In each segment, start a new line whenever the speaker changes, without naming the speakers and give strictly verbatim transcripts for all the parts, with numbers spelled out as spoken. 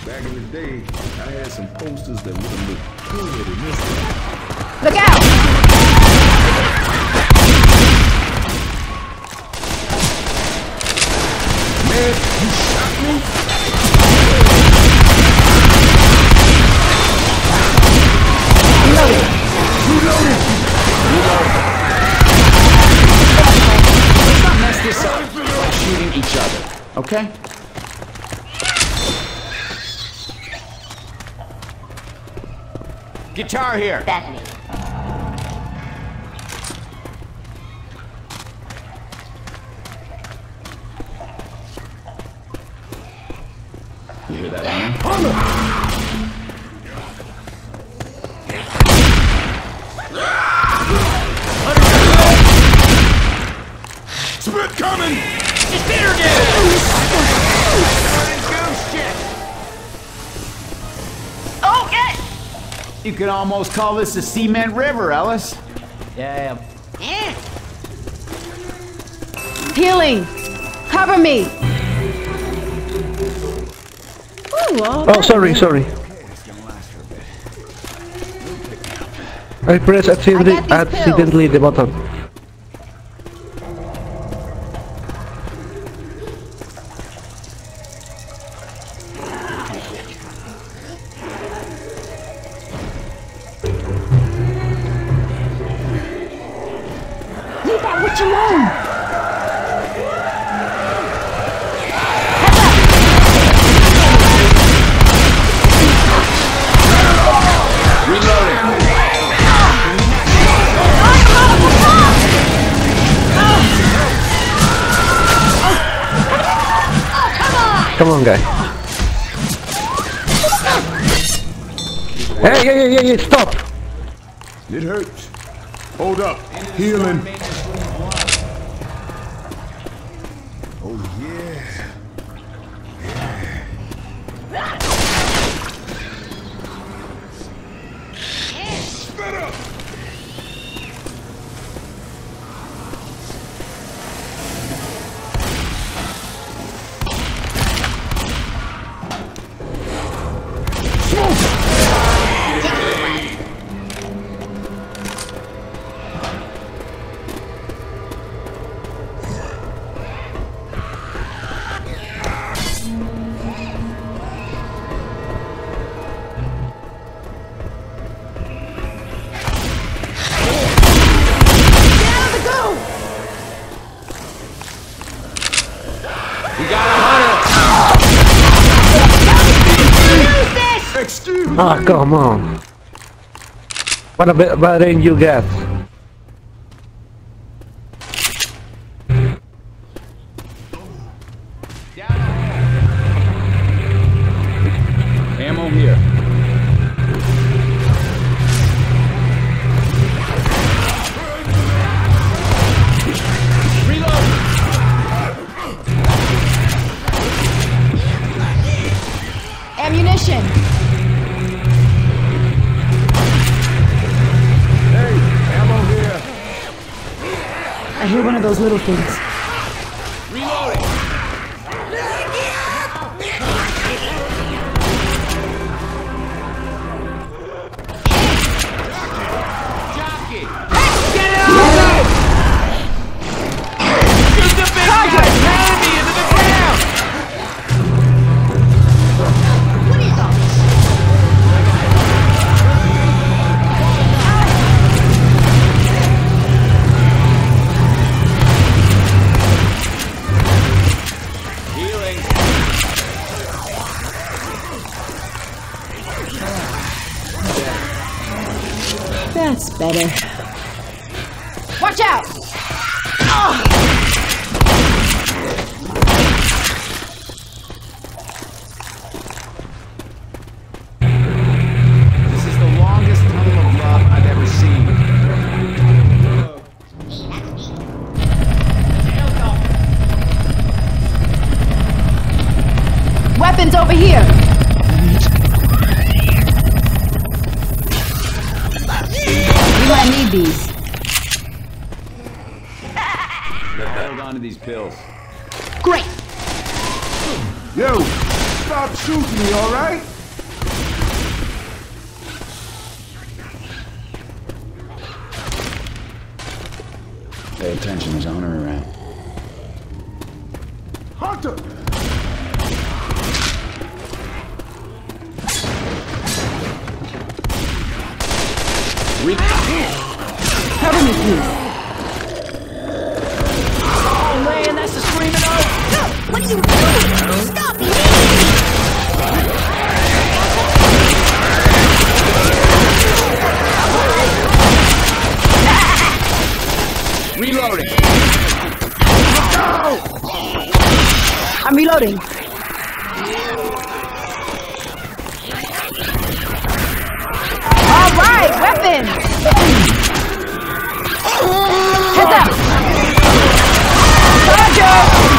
Back in the day, I had some posters that would have looked good in this one.
Look out!
Man, you shot me?
Reloaded!
Reloaded! Reloaded!
Let's not mess this up by shooting each other, okay? Guitar here.
That's me.
You hear that, Anna?
Spit coming!
It's bitter again!
Oh, yes!
You could almost call this a cement river, Ellis. Yeah.
Yeah.
Healing! Cover me! Ooh, all
Oh, sorry, sorry. I pressed accidentally,
I got these pills.
accidentally the button.
Leave that witch alone!
Come on, guy. Hey, hey, hey, hey, stop!
It hurts. Hold up. Healing. Oh, yeah. Spit up! Excuse me.
Ah, come on. What a bit bad range you get.
Ammo here. Reload!
Ammunition!
Hey, ammo here.
I hear one of those little things.
Reloading! Jockey! Get it on! Shoot the big guy! Pound me into the ground!
What is all this?
Healing.
That's better. Watch out!
This is the longest tunnel of love I've ever seen.
Weapons over here! We might need these.
Hold on to these pills.
Great!
Yo, Stop shooting me, all right?
Pay attention, there's owner around.
Hunter!
Cover me, please.
Oh man, that's the screaming oak!
What are you doing? Stop me!
Reloading!
I'm reloading. All right, weapons. Heads up. Charger.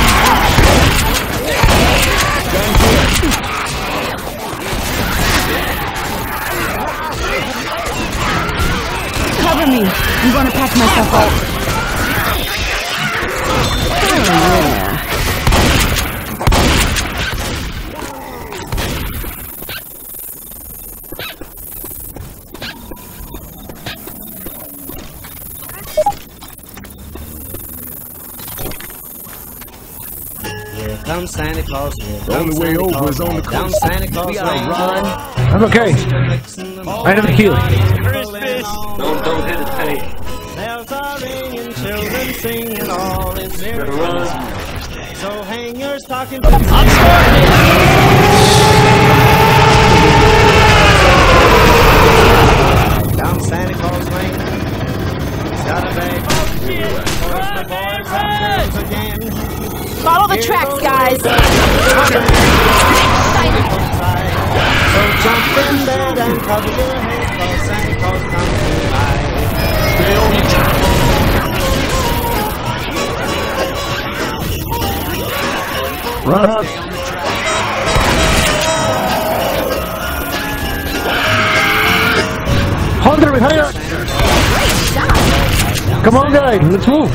Cover me. I'm going to patch myself up. Oh, yeah.
Come Santa Claus, here
The only way over is on the
down
coast.
Santa Claus.
We gotta run.
I'm okay. I have a heal.
Don't, don't hesitate.
Bells are ringing, children singing, all is merry.
Run.
So hang your stocking to down Santa Claus Lane. He's got a bag of the boys and girls again.
Follow the tracks, guys.
So jump in bed and cover your head, 'cause Santa Claus comes tonight.
Stay on your track.
Run up. Hunter behind us. Come on, guys. Let's move.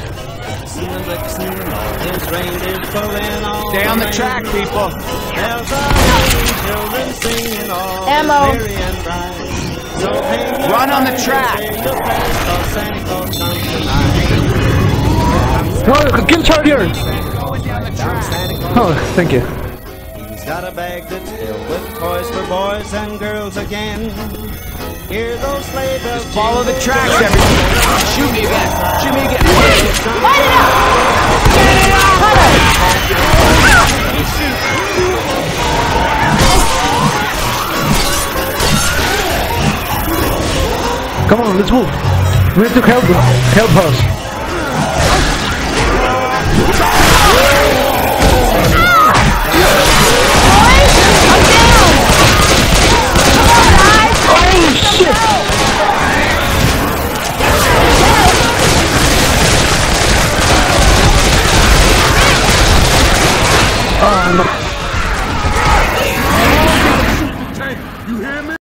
Stay on the track, people.
Ammo.
Run on the track.
Oh, kill Charger. Oh, thank you.
He's got a bag that's filled with toys for boys and girls again. Hear those sleigh bells.
Just follow the tracks, everybody. Shoot me again. Shoot me again.
Light it up.
Come on, let's move. We have to help them. Help us.